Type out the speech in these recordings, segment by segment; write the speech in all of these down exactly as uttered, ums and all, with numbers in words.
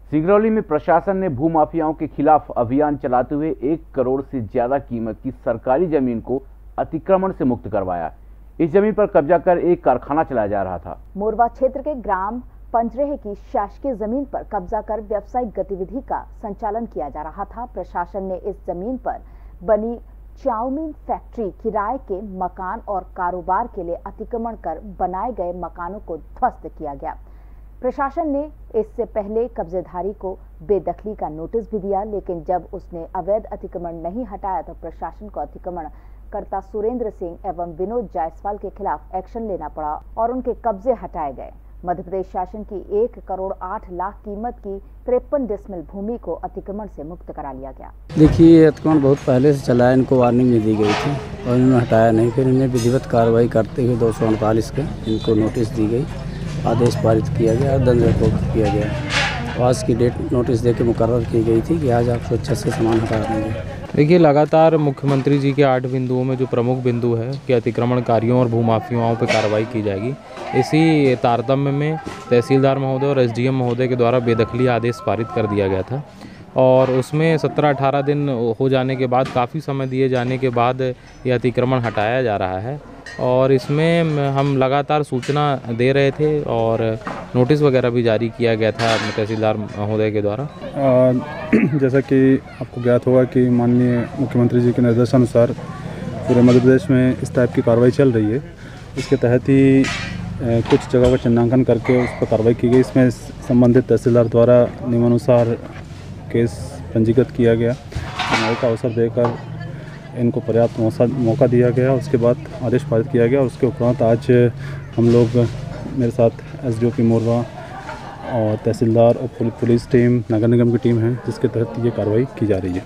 सिंगरौली में प्रशासन ने भूमाफियाओं के खिलाफ अभियान चलाते हुए एक करोड़ से ज्यादा कीमत की सरकारी जमीन को अतिक्रमण से मुक्त करवाया। इस जमीन पर कब्जा कर एक कारखाना चलाया जा रहा था। मोरवा क्षेत्र के ग्राम पंजरेह की शासकीय जमीन पर कब्जा कर व्यावसायिक गतिविधि का संचालन किया जा रहा था। प्रशासन ने इस जमीन पर बनी चाउमीन फैक्ट्री, किराए के मकान और कारोबार के लिए अतिक्रमण कर बनाए गए मकानों को ध्वस्त किया गया। प्रशासन ने इससे पहले कब्जेधारी को बेदखली का नोटिस भी दिया, लेकिन जब उसने अवैध अतिक्रमण नहीं हटाया तो प्रशासन को अतिक्रमण कर्ता सुरेंद्र सिंह एवं विनोद जायसवाल के खिलाफ एक्शन लेना पड़ा और उनके कब्जे हटाए गए। मध्य प्रदेश शासन की एक करोड़ आठ लाख कीमत की तिरपन डिसमिल भूमि को अतिक्रमण से मुक्त करा लिया गया। देखिए, ये अतिक्रमण बहुत पहले से चला है, इनको वार्निंग भी दी गई थी और इन्होंने हटाया नहीं। फिर इन्हें विधिवत कार्रवाई करते हुए दो सौ उनतालीस के इनको नोटिस दी गई, आदेश पारित किया गया और दंड रिपोर्ट किया गया। आज की डेट नोटिस देकर मुकर्रर की गई थी कि आज आप स्वेच्छा से सामान हटा देंगे। देखिए, लगातार मुख्यमंत्री जी के आठ बिंदुओं में जो प्रमुख बिंदु है कि अतिक्रमणकारियों और भूमाफियाओं पर कार्रवाई की जाएगी, इसी तारतम्य में तहसीलदार महोदय और एसडीएम महोदय के द्वारा बेदखली आदेश पारित कर दिया गया था और उसमें सत्रह अठारह दिन हो जाने के बाद, काफ़ी समय दिए जाने के बाद ये अतिक्रमण हटाया जा रहा है और इसमें हम लगातार सूचना दे रहे थे और नोटिस वगैरह भी जारी किया गया था तहसीलदार महोदय के द्वारा। जैसा कि आपको ज्ञात होगा कि माननीय मुख्यमंत्री जी के निर्देशानुसार पूरे मध्य प्रदेश में इस टाइप की कार्रवाई चल रही है। इसके तहत ही कुछ जगह का चिन्हांकन करके उस पर कार्रवाई की गई। इसमें संबंधित तहसीलदार द्वारा नियमानुसार केस पंजीकृत किया गया। न्याय का अवसर देकर इनको पर्याप्त मौका दिया गया, उसके बाद आदेश पारित किया गया और उसके उपरांत आज हम लोग, मेरे साथ एसडीओपी मोरवा और तहसीलदार और पुलिस टीम, नगर निगम की टीम है, जिसके तहत ये कार्रवाई की जा रही है।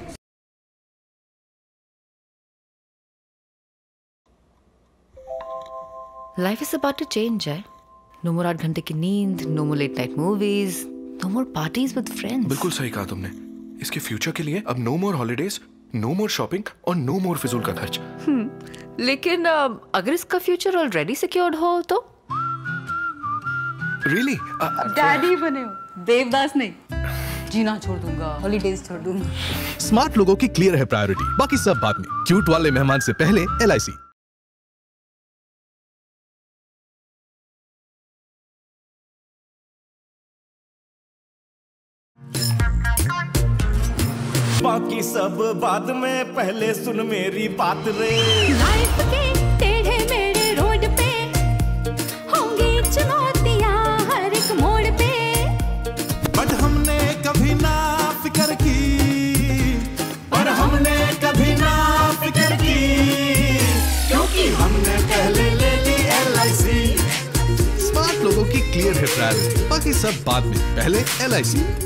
Life is about to change है। नो मोर आठ घंटे की नींद, no more late night movies, no more parties with friends. बिल्कुल सही कहा तुमने। इसके फ्यूचर के लिए अब no more holidays, no more shopping और नो मोर फिजूल का खर्च। लेकिन अगर इसका फ्यूचर ऑलरेडी सिक्योर्ड हो तो? रियली? डैडी बने हो, देवदास नहीं। जीना छोड़ दूंगा, हॉलीडेज छोड़ दूंगा। स्मार्ट लोगों की क्लियर है प्रायोरिटी, बाकी सब बाद में। क्यूट वाले मेहमान से पहले एल आई सी। बाकी सब बाद में, पहले सुन मेरी बात रे। लाइफ के टेढ़े मेढ़े रोड पे होंगी चुनौतियां हर एक मोड़ पे, बट हमने कभी ना फिक्र की, पर हमने कभी ना फिक्र की, क्योंकि हमने पहले ले ली एल आई सी। स्मार्ट लोगों की क्लियर है प्रायोरिटी, बाकी सब बाद में, पहले एल आई सी।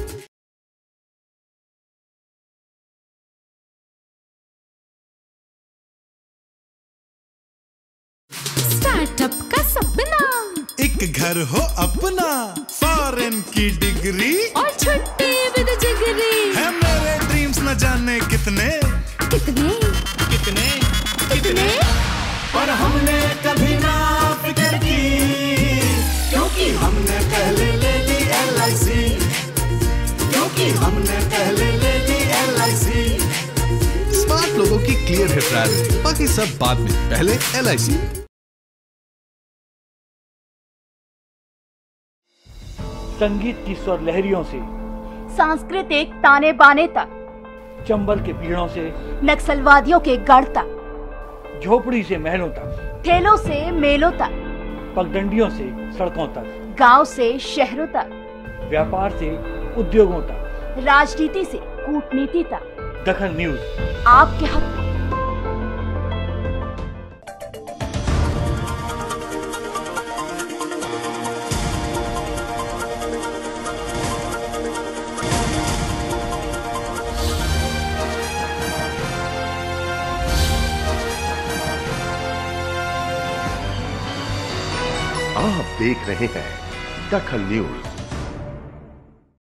स्टार्टअप का सपना, एक घर हो अपना, फॉरेन की डिग्री और छुट्टी विद जिगरी, है मेरे ड्रीम्स न जाने कितने कितने कितने कितने, पर हमने कभी ना फिक्र की, क्योंकि हमने पहले ले ली एल आई सी, क्योंकि हमने पहले ले ली एल आई सी। स्मार्ट लोगों की क्लियर है प्रायोरिटी, बाकी सब बाद में, पहले एल आई सी। संगीत की स्वर लहरियों से सांस्कृतिक ताने बाने तक, चंबल के पीड़ों से नक्सलवादियों के गढ़ तक, झोपड़ी से महलों तक, ठेलों से मेलों तक, पगडंडियों से सड़कों तक, गांव से शहरों तक, व्यापार से उद्योगों तक, राजनीति से कूटनीति तक, दखल न्यूज आपके हक में। आप देख रहे हैं दखल न्यूज।